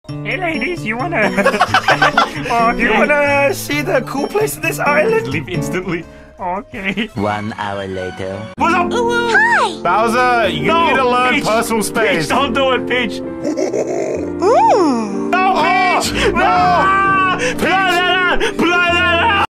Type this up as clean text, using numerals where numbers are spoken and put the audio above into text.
Hey ladies, you wanna you wanna see the cool place in this island? Leave instantly. Okay. 1 hour later. What's up? Hi! Bowser, you need to learn personal space. Peach, don't do it, Peach. Mmm. No, Peach! No! Peach!